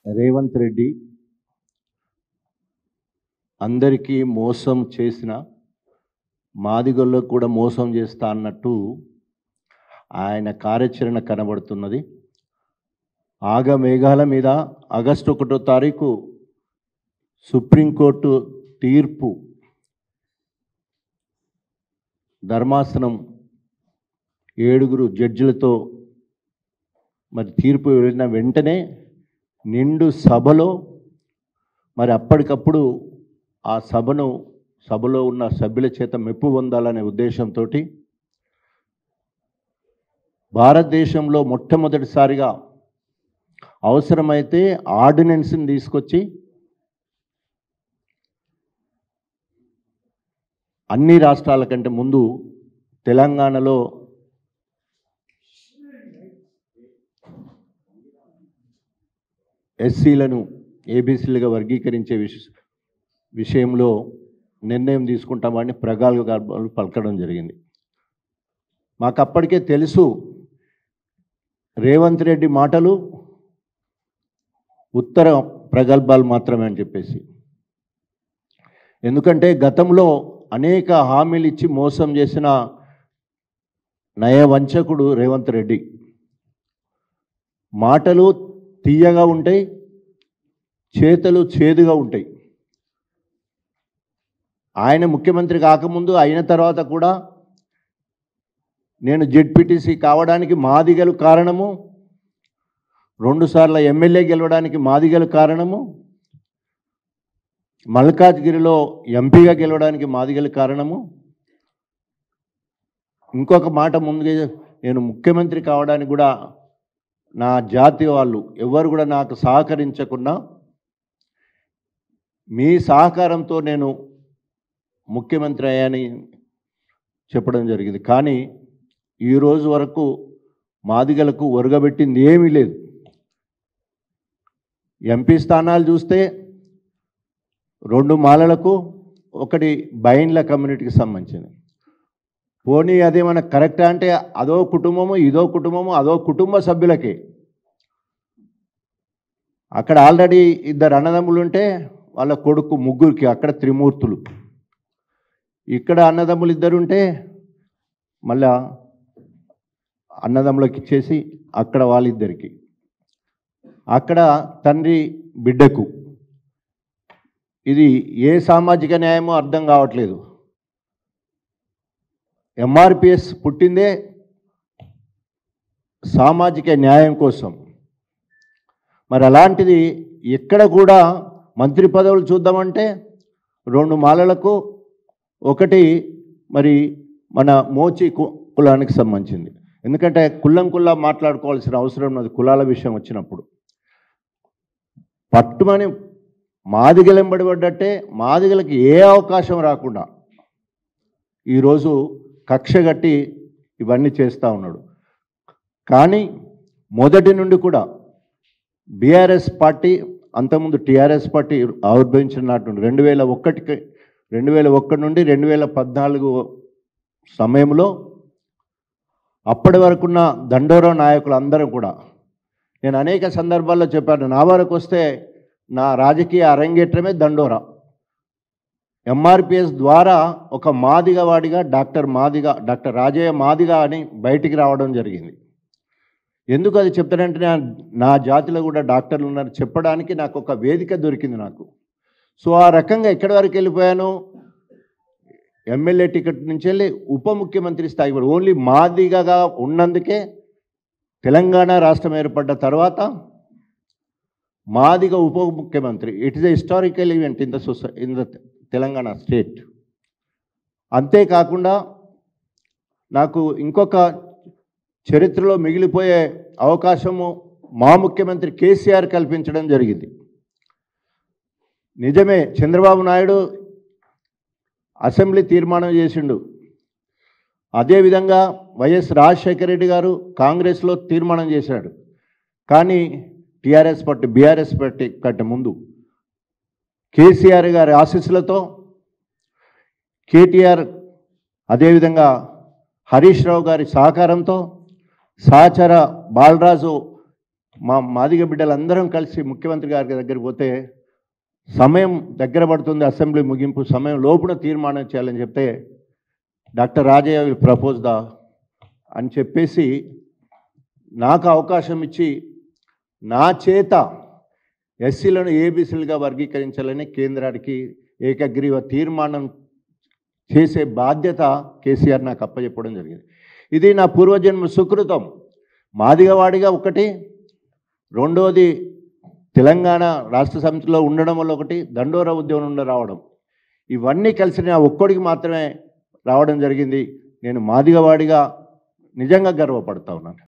రేవంత్ రెడ్డి అందరికీ మోసం చేసిన మాదిగొల్లకు కూడా మోసం చేస్తా అన్నట్టు ఆయన కార్యాచరణ కనబడుతున్నది. ఆగమేఘాల మీద ఆగస్టు 1వ తారీఖు సుప్రీంకోర్టు తీర్పు ధర్మాసనం 7 జడ్జిలతో మరి తీర్పు వెళ్ళిన వెంటనే నిండు సభలో మరి అప్పటికప్పుడు ఆ సభలో ఉన్న సభ్యుల చేత మెప్పు పొందాలనే ఉద్దేశంతో భారతదేశంలో మొట్టమొదటిసారిగా అవసరమైతే ఆర్డినెన్స్ని తీసుకొచ్చి అన్ని రాష్ట్రాల కంటే ముందు తెలంగాణలో ఎస్సీలను ఏబీసీలుగా వర్గీకరించే విషయంలో నిర్ణయం తీసుకుంటామని ప్రగల్భాలు పలకడం జరిగింది. మాకు అప్పటికే తెలుసు రేవంత్ రెడ్డి మాటలు ఉత్తర ప్రగల్భాలు మాత్రమే అని చెప్పేసి. ఎందుకంటే గతంలో అనేక హామీలు ఇచ్చి మోసం చేసిన నయవంచకుడు రేవంత్ రెడ్డి. మాటలు తీయగా ఉంటాయి, చేతలు చేదుగా ఉంటాయి. ఆయన ముఖ్యమంత్రి కాకముందు అయిన తర్వాత కూడా నేను జెడ్పీటీసీ కావడానికి మాదిగలు కారణము, 2 సార్లు ఎమ్మెల్యే గెలవడానికి మాదిగలు కారణము, మల్కాజ్గిరిలో ఎంపీగా గెలవడానికి మాదిగలు కారణము, ఇంకొక మాట ముందుగా నేను ముఖ్యమంత్రి కావడానికి కూడా నా జాతి వాళ్ళు ఎవరు కూడా నాకు సహకరించకుండా మీ సహకారంతో నేను ముఖ్యమంత్రి అయ్యాని చెప్పడం జరిగింది. కానీ ఈరోజు వరకు మాదిగలకు ఒరగబెట్టింది ఏమీ లేదు. ఎంపీ స్థానాలు చూస్తే 2 మాలలకు, 1 బైండ్ల కమ్యూనిటీకి సంబంధించింది. పోనీ అదేమన్నా కరెక్టా అంటే అదో కుటుంబము, ఇదో కుటుంబము, అదో కుటుంబ సభ్యులకే. అక్కడ ఆల్రెడీ 2 అన్నదమ్ములు ఉంటే వాళ్ళ కొడుకు 3కి అక్కడ త్రిమూర్తులు. ఇక్కడ అన్నదమ్ములు 2 ఉంటే మళ్ళా అన్నదమ్ములకు ఇచ్చేసి అక్కడ వాళ్ళిద్దరికి, అక్కడ తండ్రి బిడ్డకు. ఇది ఏ సామాజిక న్యాయమో అర్థం కావట్లేదు. ఎంఆర్పిఎస్ పుట్టిందే సామాజిక న్యాయం కోసం. మరి అలాంటిది ఎక్కడ కూడా మంత్రి పదవులు చూద్దామంటే 2 మాలలకు, 1 మరి మన మోచి కులానికి సంబంధించింది. ఎందుకంటే కుల్లా మాట్లాడుకోవాల్సిన అవసరం ఉన్నది కులాల విషయం వచ్చినప్పుడు. పట్టుమని మాదిగలు ఎంబడిపడ్డట్టే మాదిగలకు ఏ అవకాశం రాకుండా ఈరోజు కక్షగట్టి ఇవన్నీ చేస్తూ ఉన్నాడు. కానీ మొదటి నుండి కూడా బీఆర్ఎస్ పార్టీ, అంతకుముందు టీఆర్ఎస్ పార్టీ ఆవిర్భవించినట్టు 2001 నుండి 2014 సమయంలో అప్పటి వరకున్న దండోరా నాయకులు అందరూ కూడా, నేను అనేక సందర్భాల్లో చెప్పాను, నా వరకు వస్తే నా రాజకీయ అరంగేట్రమే దండోరా. ఎంఆర్పిఎస్ ద్వారా ఒక మాదిగ వాడిగా డాక్టర్ రాజయ్య మాదిగ అని బయటికి రావడం జరిగింది. ఎందుకు అది చెప్తానంటే నా జాతిలో కూడా డాక్టర్లు ఉన్నారు చెప్పడానికి నాకు ఒక వేదిక దొరికింది నాకు. సో ఆ రకంగా ఎక్కడి వరకు వెళ్ళిపోయాను, ఎమ్మెల్యే టికెట్ నుంచి వెళ్ళి ఉప ముఖ్యమంత్రి స్థాయికి కూడా ఓన్లీ మాదిగగా ఉన్నందుకే తెలంగాణ రాష్ట్రం ఏర్పడ్డ తర్వాత మాదిగ ఉప ముఖ్యమంత్రి. It is a historical event in the Telangana state. అంతేకాకుండా నాకు ఇంకొక చరిత్రలో మిగిలిపోయే అవకాశము మా ముఖ్యమంత్రి కేసీఆర్ కల్పించడం జరిగింది. నిజమే, చంద్రబాబు నాయుడు అసెంబ్లీ తీర్మానం చేసిండు. అదేవిధంగా వైఎస్ రాజశేఖర రెడ్డి గారు కాంగ్రెస్లో తీర్మానం చేశాడు. కానీ బీఆర్ఎస్ పార్టీ కంటే ముందు కేసీఆర్ గారి ఆశీస్సులతో, కేటీఆర్ అదేవిధంగా హరీష్ రావు గారి సహకారంతో, సహచర బాలరాజు మా మాదిగ బిడ్డలందరం కలిసి ముఖ్యమంత్రి గారి దగ్గరికి పోతే సమయం దగ్గర పడుతుంది, అసెంబ్లీ ముగింపు సమయం లోపున తీర్మానం చేయాలని చెప్తే డాక్టర్ రాజయ్య విల్ ప్రపోజ్ దా అని చెప్పేసి నాకు అవకాశం ఇచ్చి నా చేత ఎస్సీలను ఏబీసీలుగా వర్గీకరించాలని కేంద్రానికి ఏకగ్రీవ తీర్మానం చేసే బాధ్యత కేసీఆర్ నాకు అప్పచెప్పడం జరిగింది. ఇది నా పూర్వజన్మ సుకృతం. మాదిగవాడిగా ఒకటి, రెండోది తెలంగాణ రాష్ట్ర సమితిలో ఉండడం వల్ల ఒకటి, దండోరా ఉద్యమం నుండి రావడం, ఇవన్నీ కలిసి నా ఒక్కడికి మాత్రమే రావడం జరిగింది. నేను మాదిగవాడిగా నిజంగా గర్వపడతా ఉన్నాను.